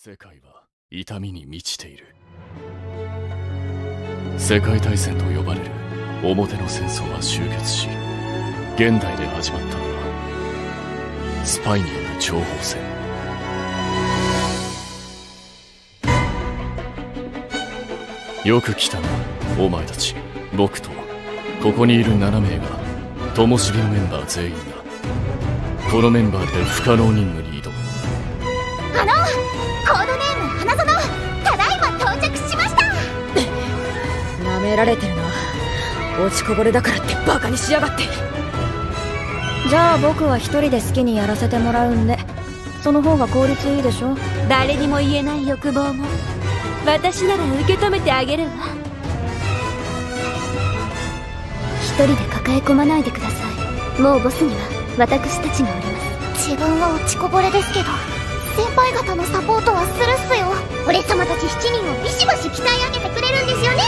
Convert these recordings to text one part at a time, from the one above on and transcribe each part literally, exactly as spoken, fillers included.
世界は痛みに満ちている。世界大戦と呼ばれる表の戦争は終結し、現代で始まったのはスパイによる情報戦。よく来たな、お前たち。僕とここにいるななめいがともしげのメンバー全員だ。このメンバーで不可能任務に挑む。 あのコードネーム花園、ただいま到着しました。 なめられてるな。落ちこぼれだからってバカにしやがって。 じゃあ僕は一人で好きにやらせてもらうんで、その方が効率いいでしょ。 誰にも言えない欲望も私なら受け止めてあげるわ。一人で抱え込まないでください。もうボスには私たちがおります。自分は落ちこぼれですけど、先輩方のサポートはするっすよ。俺様たちしちにんをビシバシ鍛え上げてくれるんですよね。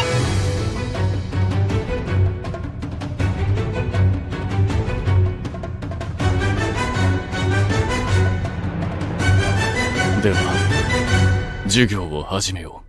では授業を始めよう。